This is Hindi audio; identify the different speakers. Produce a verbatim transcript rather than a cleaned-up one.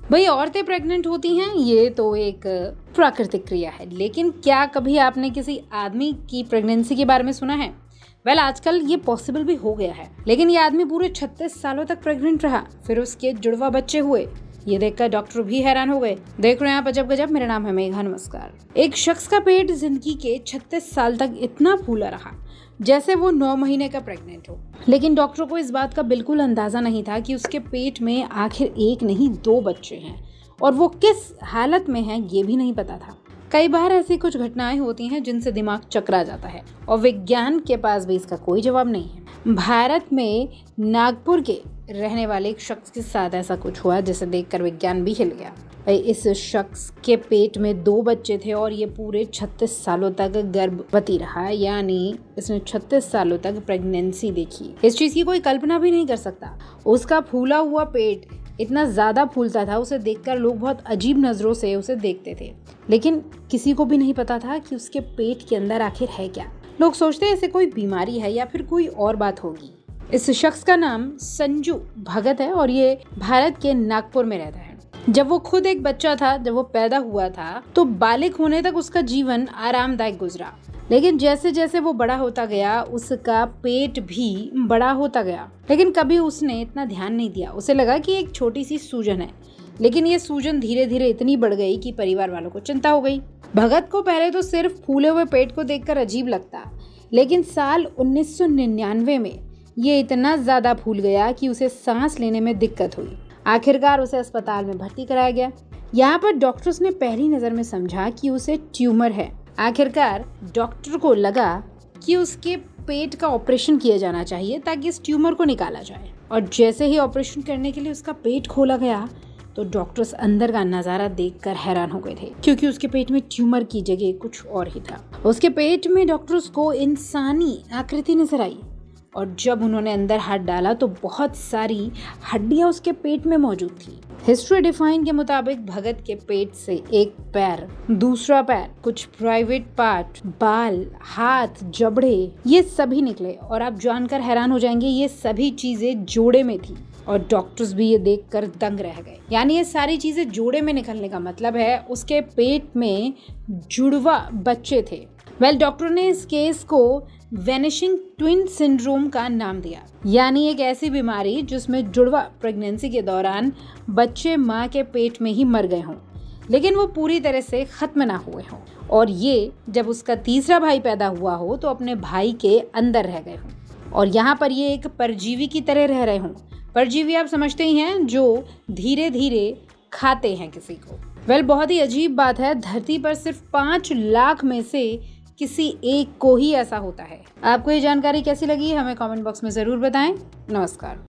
Speaker 1: भाई औरतें प्रेग्नेंट होती हैं ये तो एक प्राकृतिक क्रिया है, लेकिन क्या कभी आपने किसी आदमी की प्रेगनेंसी के बारे में सुना है? वेल आजकल ये पॉसिबल भी हो गया है, लेकिन ये आदमी पूरे छत्तीस सालों तक प्रेग्नेंट रहा, फिर उसके जुड़वा बच्चे हुए। ये देखकर डॉक्टर भी हैरान हो गए। देख रहे हैं आप अजब गजब। मेरा नाम है मेघा, नमस्कार। एक शख्स का पेट जिंदगी के छत्तीस साल तक इतना फूला रहा जैसे वो नौ महीने का प्रेग्नेंट हो, लेकिन डॉक्टर को इस बात का बिल्कुल अंदाजा नहीं था कि उसके पेट में आखिर एक नहीं दो बच्चे हैं और वो किस हालत में हैं ये भी नहीं पता था। कई बार ऐसी कुछ घटनाएं होती हैं जिनसे दिमाग चकरा जाता है और विज्ञान के पास भी इसका कोई जवाब नहीं है। भारत में नागपुर के रहने वाले एक शख्स के साथ ऐसा कुछ हुआ जिसे देखकर विज्ञान भी हिल गया। इस शख्स के पेट में दो बच्चे थे और ये पूरे छत्तीस सालों तक गर्भवती रहा, यानी इसने छत्तीस सालों तक प्रेगनेंसी देखी। इस चीज की कोई कल्पना भी नहीं कर सकता। उसका फूला हुआ पेट इतना ज्यादा फूलता था, उसे देखकर लोग बहुत अजीब नजरों से उसे देखते थे, लेकिन किसी को भी नहीं पता था कि उसके पेट के अंदर आखिर है क्या। लोग सोचते हैं इसे कोई बीमारी है या फिर कोई और बात होगी। इस शख्स का नाम संजू भगत है और ये भारत के नागपुर में रहता है। जब वो खुद एक बच्चा था, जब वो पैदा हुआ था, तो बालिग होने तक उसका जीवन आरामदायक गुजरा, लेकिन जैसे जैसे वो बड़ा होता गया उसका पेट भी बड़ा होता गया, लेकिन कभी उसने इतना ध्यान नहीं दिया। उसे लगा कि एक छोटी सी सूजन है, लेकिन ये सूजन धीरे धीरे इतनी बढ़ गई कि परिवार वालों को चिंता हो गई। भगत को पहले तो सिर्फ फूले हुए पेट को देखकर अजीब लगता, लेकिन साल उन्नीस सौ निन्यानवे में ये इतना ज्यादा फूल गया कि उसे सांस लेने में दिक्कत हुई। आखिरकार उसे अस्पताल में भर्ती कराया गया। यहाँ पर डॉक्टर्स ने पहली नजर में समझा कि उसे ट्यूमर है। आखिरकार डॉक्टर को लगा कि उसके पेट का ऑपरेशन किया जाना चाहिए ताकि इस ट्यूमर को निकाला जाए, और जैसे ही ऑपरेशन करने के लिए उसका पेट खोला गया तो डॉक्टर्स अंदर का नजारा देखकर हैरान हो गए थे, क्योंकि उसके पेट में ट्यूमर की जगह कुछ और ही था। उसके पेट में डॉक्टर्स को इंसानी आकृति नजर आई और जब उन्होंने अंदर हाथ डाला तो बहुत सारी हड्डियां उसके पेट में मौजूद थी। हिस्ट्री डिफाइन के मुताबिक भगत के पेट से एक पैर, दूसरा पैर, कुछ प्राइवेट पार्ट, बाल, हाथ, जबड़े, ये सभी निकले और आप जानकर हैरान हो जाएंगे ये सभी चीजें जोड़े में थी और डॉक्टर्स भी ये देखकर दंग रह गए। यानी ये सारी चीजें जोड़े में निकलने का मतलब है उसके पेट में जुड़वा बच्चे थे। वेल डॉक्टर ने इस केस को वेनिशिंग ट्विन सिंड्रोम का नाम दिया, यानी एक ऐसी बीमारी जिसमें जुड़वा प्रेगनेंसी के दौरान बच्चे माँ के पेट में ही मर गए हों, लेकिन वो पूरी तरह से खत्म ना हुए हों, और ये जब उसका तीसरा भाई पैदा हुआ हो तो अपने भाई के अंदर रह गए हों और यहाँ पर ये एक परजीवी की तरह रह रहे हों। परजीवी आप समझते ही हैं, जो धीरे धीरे खाते हैं किसी को। वेल बहुत ही अजीब बात है, धरती पर सिर्फ पाँच लाख में से किसी एक को ही ऐसा होता है। आपको ये जानकारी कैसी लगी हमें कमेंट बॉक्स में जरूर बताएं। नमस्कार।